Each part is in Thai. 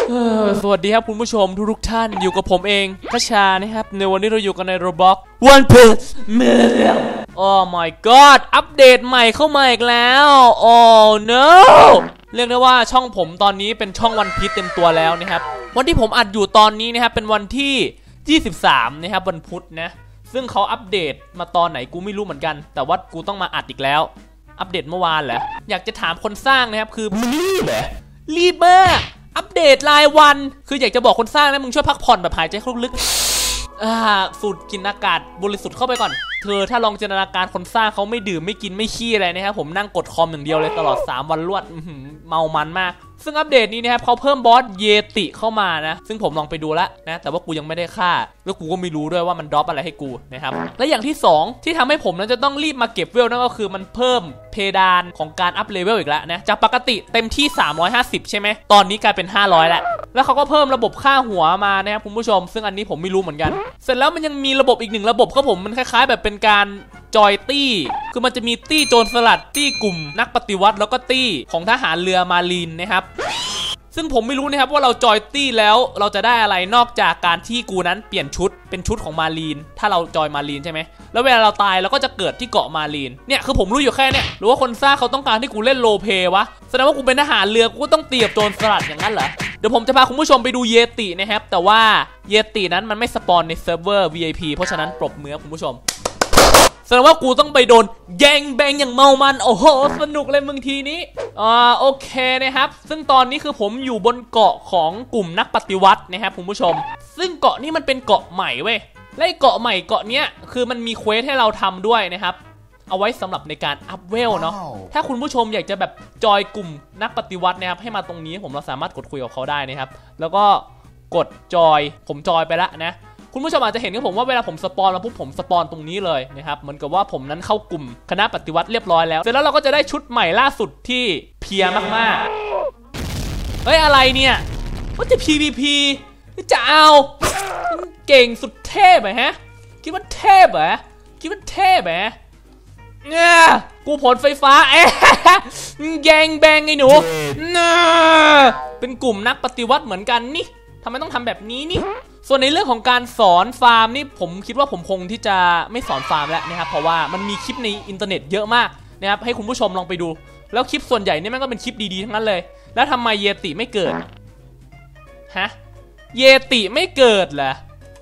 สวัสดีครับคุณผู้ชมทุกท่านอยู่กับผมเองคชานะครับในวันนี้เราอยู่กันใน Roblox One Piece โอ้ my god อัปเดตใหม่เข้ามาอีกแล้วโอ้ no เรียกได้ว่าช่องผมตอนนี้เป็นช่อง One Piece เต็มตัวแล้วนะครับวันที่ผมอัดอยู่ตอนนี้นะครับเป็นวันที่23นะครับวันพุธนะซึ่งเขาอัปเดตมาตอนไหนกูไม่รู้เหมือนกันแต่ว่ากูต้องมาอัดอีกแล้วอัปเดตเมื่อวานเหรออยากจะถามคนสร้างนะครับคือรีบเหรอรีบมากอัปเดตรายวันคืออยากจะบอกคนสร้างนะมึงช่วยพักผ่อนแบบหายใจเข้าลึกสูดกินอากาศบริสุทธิ์เข้าไปก่อนเธอถ้าลองจินตนาการคนสร้างเขาไม่ดื่มไม่กินไม่ขี้อะไรนะครับผมนั่งกดคอมอย่างเดียวเลยตลอด3วันรวดเมามันมากซึ่งอัปเดตนี้นะครับเขาเพิ่มบอสเยติเข้ามานะซึ่งผมลองไปดูแล้วนะแต่ว่ากูยังไม่ได้ฆ่าแล้วกูก็ไม่รู้ด้วยว่ามันดรอปอะไรให้กูนะครับและอย่างที่2ที่ทำให้ผมนั้นจะต้องรีบมาเก็บเวลนั่นก็คือมันเพิ่มเพดานของการอัพเลเวลอีกแล้วนะจากปกติเต็มที่350ใช่ไหมตอนนี้กลายเป็น500แล้วเขาก็เพิ่มระบบค่าหัวมานะครับคุณผู้ชมซึ่งอันนี้ผมไม่รู้เหมือนกันเสร็จแล้วมันยังมีระบบอีก1ระบบครับผมมันคล้ายๆแบบเป็นการจอยตี้คือมันจะมีตี้โจรสลัดตี้กลุ่มนักปฏิวัติแล้วก็ตี้ของทหารเรือมารีนนะครับซึ่งผมไม่รู้นะครับว่าเราจอยตี้แล้วเราจะได้อะไรนอกจากการที่กูนั้นเปลี่ยนชุดเป็นชุดของมารีนถ้าเราจอยมารีนใช่ไหมแล้วเวลาเราตายเราก็จะเกิดที่เกาะมารีนเนี่ยคือผมรู้อยู่แค่เนี่ยหรือว่าคนสร้างเขาต้องการให้กูเล่นโรลเพย์วะแสดงว่ากูเป็นทหารเรือกูก็ต้องตีกับโจรสลัดอย่างนั้นเหรอเดี๋ยวผมจะพาคุณผู้ชมไปดูเยตินะครับแต่ว่าเยตินั้นมันไม่สปอนในเซิร์ฟเวอร์ VIP เพราะฉะนั้นปรบมือคุณผู้ชมแสดงว่ากูต้องไปโดนแย่งแบงอย่างเมามันโอ้โหสนุกเลยมึงทีนี้โอเคนะครับซึ่งตอนนี้คือผมอยู่บนเกาะของกลุ่มนักปฏิวัตินะครับคุณผู้ชมซึ่งเกาะนี้มันเป็นเกาะใหม่เว้ยและเกาะใหม่เกาะเนี้ยคือมันมีเควสให้เราทำด้วยนะครับเอาไว้สำหรับในการอัพเวลเนาะถ้าคุณผู้ชมอยากจะแบบจอยกลุ่มนักปฏิวัตินะครับให้มาตรงนี้เราสามารถกดคุยกับเขาได้นะครับแล้วก็กดจอยผมจอยไปแล้วนะคุณผู้ชมอาจจะเห็นกับผมว่าเวลาผมสปอนมาปุ๊บผมสปอนตรงนี้เลยนะครับเหมือนกับว่าผมนั้นเข้ากลุ่มคณะปฏิวัติเรียบร้อยแล้วเสร็จแล้วเราก็จะได้ชุดใหม่ล่าสุดที่เพียมากๆเฮ้ยอะไรเนี่ยว่าจะ PVP จะเอาเก่งสุดเทพเหรอฮะคิดว่าเทพเหรอคิดว่าเทพเหรอเนี่ยกูผลไฟฟ้าแยงแบงไอ้หนูเป็นกลุ่มนักปฏิวัติเหมือนกันนี่ทำไมต้องทำแบบนี้นี่ส่วนในเรื่องของการสอนฟาร์มนี่ผมคิดว่าผมคงที่จะไม่สอนฟาร์มแล้วนะครับเพราะว่ามันมีคลิปในอินเทอร์เน็ตเยอะมากนะครับให้คุณผู้ชมลองไปดูแล้วคลิปส่วนใหญ่นี่มันก็เป็นคลิปดีๆทั้งนั้นเลยแล้วทำไมเยติไม่เกิดฮะเยติไม่เกิดเหรอ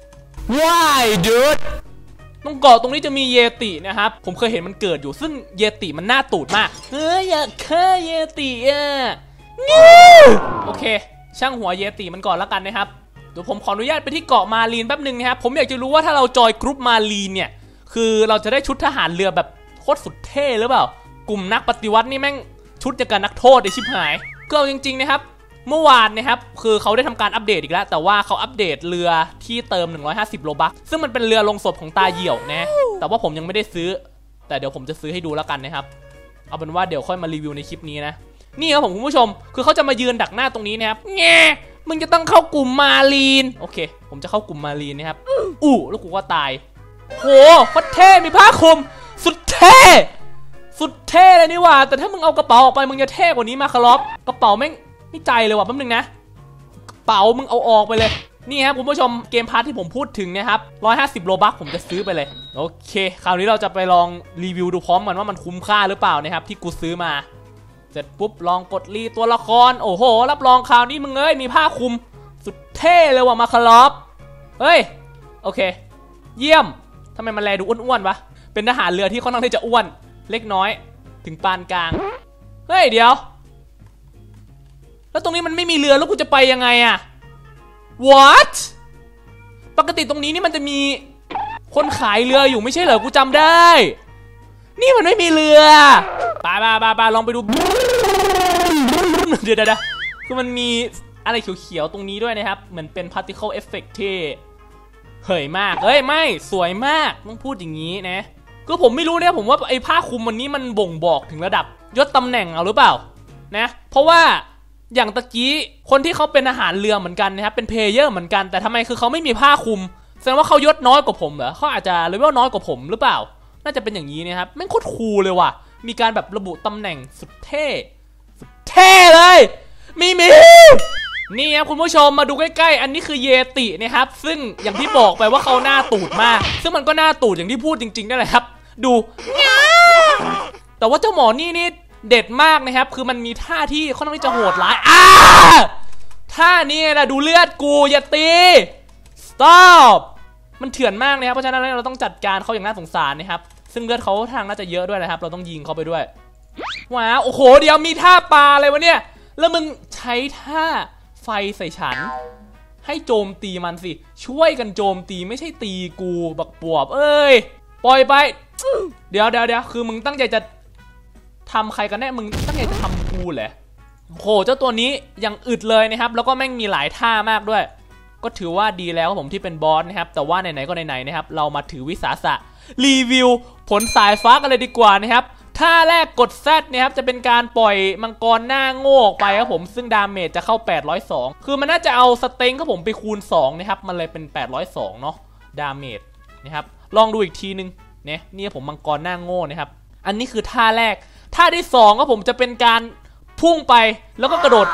Why dude ตรงเกาะตรงนี้จะมีเยตินะครับผมเคยเห็นมันเกิดอยู่ซึ่งเยติมันน่าตูดมากอยากฆ่าเยติโอเคช่างหัวเยติมันก่อนแล้วกันนะครับเดี๋ยวผมขออนุญาตไปที่เกาะมารีนแป๊บนึงนะครับผมอยากจะรู้ว่าถ้าเราจอยกรุ๊ปมารีนเนี่ยคือเราจะได้ชุดทหารเรือแบบโคตรสุดเท่หรือเปล่ากลุ่มนักปฏิวัตินี่แม่งชุดอย่างกับนักโทษไอชิบหายก็เอาจริงๆนะครับเมื่อวานนะครับคือเขาได้ทำการอัปเดตอีกแล้วแต่ว่าเขาอัปเดตเรือที่เติม150โลบัคซึ่งมันเป็นเรือลงศพของตาเหี่ยวนะแต่ว่าผมยังไม่ได้ซื้อแต่เดี๋ยวผมจะซื้อให้ดูแล้วกันนะครับเอาเป็นว่าเดี๋ยวค่อยมารีวิวในคลิปนี้นะนี่ครับผมคุณผู้ชมคือเขาจะมายืนดักหน้าตรงนี้นะครับแง่มึงจะต้องเข้ากลุ่มมารีนโอเคผมจะเข้ากลุ่มมารีนนะครับแล้วกูก็ตายโหโคตรเท่มีผ้าคลุมสุดเท่สุดเท่เลยนี่ว่าแต่ถ้ามึงเอากระเป๋าออกไปมึงจะเท่กว่านี้มาคารอบกระเป๋าแม่งไม่ใจเลยว่ะแป๊บนึงนะกระเป๋ามึงเอาออกไปเลยนี่ครับคุณผู้ชมเกมพาร์ทที่ผมพูดถึงนะครับ150โลบัคผมจะซื้อไปเลยโอเคคราวนี้เราจะไปลองรีวิวดูพร้อมกันว่ามันคุ้มค่าหรือเปล่านะครับที่กูซื้อมาเสร็จปุ๊บลองกดรีตัวละครโอ้โหรับรองคราวนี้มึงเอ้ยมีผ้าคลุมสุดเท่เลยว่ะมาคารอบเฮ้ยโอเคเยี่ยมทำไมมันแลดูอ้วนๆวะเป็นทหารเรือที่ค่อนข้างที่จะอ้วนเล็กน้อยถึงปานกลางเฮ้ยเดี๋ยวแล้วตรงนี้มันไม่มีเรือแล้วกูจะไปยังไงอะ What ปกติตรงนี้นี่มันจะมีคนขายเรืออยู่ไม่ใช่เหรอกูจำได้นี่มันไม่มีเรือไปลองไปดูเดี๋ยวคือมันมีอะไรเขียวๆตรงนี้ด้วยนะครับเหมือนเป็น particle effect ที่เฮ้ยมากเฮ้ยไม่สวยมากต้องพูดอย่างนี้นะก็ผมไม่รู้เนี่ยผมว่าไอ้ผ้าคลุมวันนี้มันบ่งบอกถึงระดับยศตำแหน่งเอาหรือเปล่านะเพราะว่าอย่างตะกี้คนที่เขาเป็นอาหารเรือเหมือนกันนะครับเป็นเพลเยอร์เหมือนกันแต่ทำไมคือเขาไม่มีผ้าคลุมแสดงว่าเขายศน้อยกว่าผมเหรอเขาอาจจะเลเวลน้อยกว่าผมหรือเปล่าน่าจะเป็นอย่างนี้นะครับแม่งโคตรคูลเลยว่ะมีการแบบระบุตำแหน่งสุดเท่เลยมีนี่ครับคุณผู้ชมมาดูใกล้ๆอันนี้คือเยตินะครับซึ่งอย่างที่บอกไปว่าเขาหน้าตูดมากซึ่งมันก็หน้าตูดอย่างที่พูดจริงๆนั่นแหละครับดูแต่ว่าเจ้าหมอนี่เด็ดมากนะครับคือมันมีท่าที่ค่อนข้างที่จะโหดร้ายท่านี้นะดูเลือดกูอย่าตี stop มันเถื่อนมากนะครับเพราะฉะนั้นเราต้องจัดการเขาอย่างน่าสงสารนะครับซึ่งเลือดเขาทางน่าจะเยอะด้วยนะครับเราต้องยิงเขาไปด้วยว้าวโอ้โหเดี๋ยวมีท่าปลาอะไรวะเนี่ยแล้วมึงใช้ท่าไฟใส่ฉันให้โจมตีมันสิช่วยกันโจมตีไม่ใช่ตีกูบักปวบเอ้ยปล่อยไปเดี๋ยวคือมึงตั้งใจจะทำใครกันแน่มึงตั้งใจจะทำกูเหรอโหเจ้าตัวนี้ยังอึดเลยนะครับแล้วก็แม่งมีหลายท่ามากด้วยก็ถือว่าดีแล้วผมที่เป็นบอสนะครับแต่ว่าไหนๆก็ไหนๆนะครับเรามาถือวิสาสะรีวิวผลสายฟ้ากันเลยดีกว่านะครับท่าแรกกด Z นะครับจะเป็นการปล่อยมังกรหน้าโง่ออกไปครับผมซึ่งดาเมจจะเข้า802คือมันน่าจะเอาสเต็งครับผมไปคูณ2นะครับมันเลยเป็น802เนาะดาเมจนะครับลองดูอีกทีนึงเนี่ยนี่ผมมังกรหน้าโง่นะครับอันนี้คือท่าแรกท่าที่2ครับผมจะเป็นการพุ่งไปแล้วก็กระโดด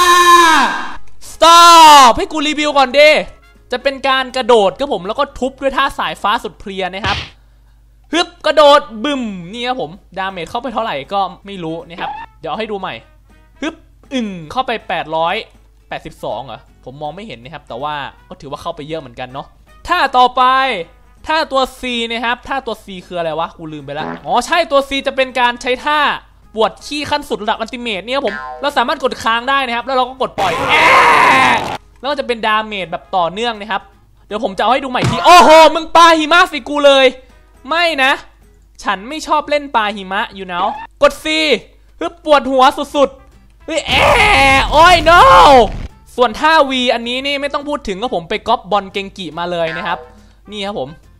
stop ให้กูรีวิวก่อนดิจะเป็นการกระโดดครับผมแล้วก็ทุบด้วยท่าสายฟ้าสุดเพลียนะครับฮึบกระโดดบึ้มนี่ครับผมดาเมจเข้าไปเท่าไหร่ก็ไม่รู้นะครับเดี๋ยวให้ดูใหม่ฮึบเข้าไป882เหรอผมมองไม่เห็นนะครับแต่ว่าก็ถือว่าเข้าไปเยอะเหมือนกันเนาะท่าต่อไปท่าตัว C นะครับท่าตัว C คืออะไรวะกูลืมไปแล้วอ๋อใช่ตัว C จะเป็นการใช้ท่าปวดขี้ขั้นสุดระดับอัลติเมทเนี่ยผมเราสามารถกดค้างได้นะครับแล้วเราก็กดปล่อยแล้วก็จะเป็นดาเมจแบบต่อเนื่องนะครับเดี๋ยวผมจะเอาให้ดูใหม่ทีโอ้โหมึงปาหิมะใส่กูเลยไม่นะฉันไม่ชอบเล่นปลาหิมะอยู่นะกด C คือปวดหัวสุดๆเฮ้ยโอ้ย no ส่วนท่า V อันนี้นี่ไม่ต้องพูดถึงก็ผมไปก๊อปบอลเกงกิมาเลยนะครับนี่ครับผม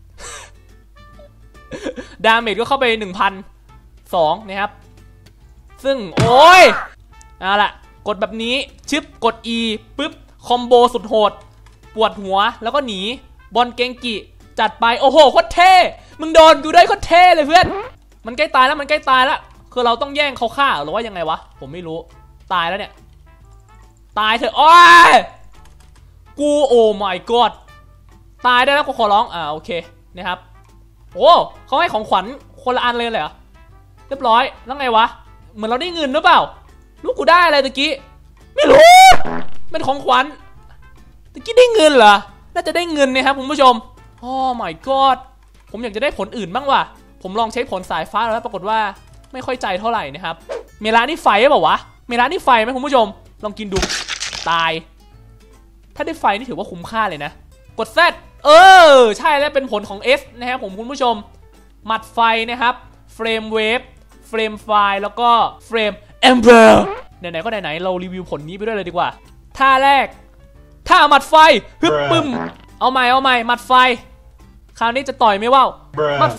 ดาเมจก็เข้าไป 1,002 นะครับซึ่งโอ้ยเอาล่ะกดแบบนี้ชึบกด E ปึ๊บคอมโบสุดโหดปวดหัวแล้วก็หนีบอลเกงกิจัดไปโอ้โหโคตรเท่มึงโดนกูได้โคตรเท่เลยเพื่อนมันใกล้ตายแล้วคือเราต้องแย่งเขาฆ่าหรือว่ายังไงวะผมไม่รู้ตายแล้วเนี่ยตายเถอะโอ้ยกูโอ้ my god ตายได้แล้วกูขอร้องโอเคนะครับโอ้เขาให้ของขวัญคนละอันเลยเหรอเรียบร้อยแล้วไงวะเหมือนเราได้เงินหรือเปล่าลูกกูได้อะไรตะกี้ไม่รู้เป็นของขวัญตะกี้ได้เงินเหรอน่าจะได้เงินนะครับคุณผู้ชมโอ้ my god ผมอยากจะได้ผลอื่นบ้างว่ะผมลองใช้ผลสายฟ้าแล้วปรากฏว่าไม่ค่อยใจเท่าไหร่นะครับเมลานี่ไฟหรือเปล่าวะเมลานี่ไฟไหมคุณผู้ชมลองกินดูตายถ้าได้ไฟนี่ถือว่าคุ้มค่าเลยนะกด Z ใช่แล้วเป็นผลของ S นะครับผมคุณผู้ชมหมัดไฟนะครับเฟรมเวฟเฟรมไฟแล้วก็เฟรมแอมเบอร์ไหนๆก็ไหนๆเรารีวิวผลนี้ไปด้วยเลยดีกว่าท่าแรกท่าหมัดไฟฮึบปึ้มเอาใหม่หมัดไฟคราวนี้จะต่อยไม่ว่าวหมัดไฟ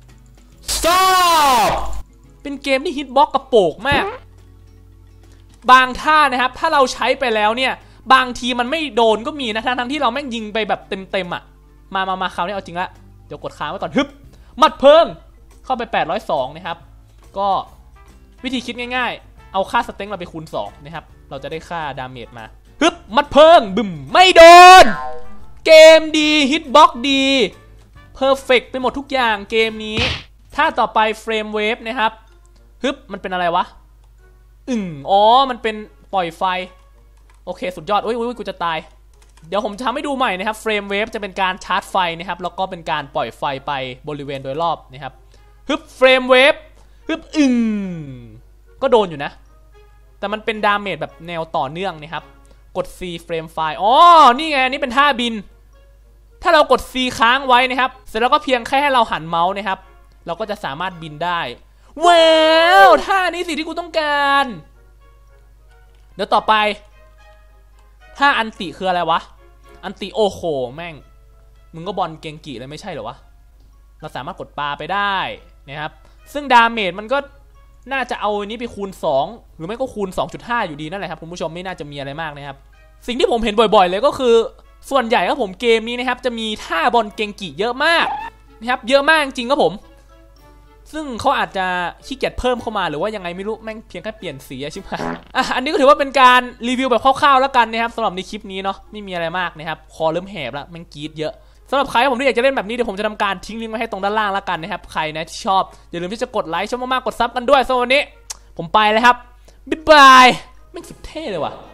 stop เป็นเกมที่ฮิตบ็อกกระโปกมากบางท่านะครับถ้าเราใช้ไปแล้วเนี่ยบางทีมันไม่โดนก็มีนะทั้งที่เราแม่งยิงไปแบบเต็มอ่ะมาคราวนี้เอาจริงละเดี๋ยวกดค้างไว้ก่อนฮึบหมัดเพิ่มเข้าไป802นะครับก็วิธีคิดง่ายๆเอาค่าสเต็งเราไปคูณ2นะครับเราจะได้ค่าดาเมจมาฮึบมัดเพิ่งบึ้มไม่โดนเกมดีฮิตบ็อกดีเพอร์เฟกต์ไปหมดทุกอย่างเกมนี้ถ้าต่อไปเฟรมเวฟนะครับฮึบมันเป็นอะไรวะอ๋อมันเป็นปล่อยไฟโอเคสุดยอดอุ้ยกูจะตายเดี๋ยวผมทำให้ดูใหม่นะครับเฟรมเวฟจะเป็นการชาร์จไฟนะครับแล้วก็เป็นการปล่อยไฟไปบริเวณโดยรอบนะครับฮึบเฟรมเวฟฮึบก็โดนอยู่นะแต่มันเป็นดาเมจแบบแนวต่อเนื่องนะครับกด C เฟรมไฟอ๋อนี่ไงนี่เป็นท่าบินถ้าเรากด C ค้างไว้นะครับเสร็จแล้วก็เพียงแค่ให้เราหันเมาส์นะครับเราก็จะสามารถบินได้ว้าวท่านี้สิที่กูต้องการเดี๋ยวต่อไปท่าอันติคืออะไรวะอันติโอโหแม่งมึงก็บอลเกงกิเลยไม่ใช่เหรอวะเราสามารถกดปาไปได้นะครับซึ่งดาเมจมันก็น่าจะเอาอันนี้ไปคูณ2หรือไม่ก็คูณ 2.5 อยู่ดีนั่นแหละครับคุณผู้ชมไม่น่าจะมีอะไรมากนะครับสิ่งที่ผมเห็นบ่อยๆเลยก็คือส่วนใหญ่ครับผมเกมนี้นะครับจะมีท่าบอลเกงกิเยอะมากนะครับเยอะมากจริงครับผมซึ่งเขาอาจจะขี้เกียจเพิ่มเข้ามาหรือว่ายังไงไม่รู้แม่งเพียงแค่เปลี่ยนสีใช่ไหมอันนี้ก็ถือว่าเป็นการรีวิวแบบคร่าวๆแล้วกันนะครับสำหรับในคลิปนี้เนาะไม่มีอะไรมากนะครับคอเริ่มแหบแล้วแม่งกรี๊ดเยอะสำหรับใครผมที่อยากจะเล่นแบบนี้เดี๋ยวผมจะทำการทิ้งลิงก์ไว้ให้ตรงด้านล่างแล้วกันนะครับใครนะที่ชอบอย่าลืมที่จะกดไลค์ชอบมากๆกดซับกันด้วยสำหรับวันนี้ผมไปเลยครับบ๊ายบายแม่งสุดเท่เลยว่ะ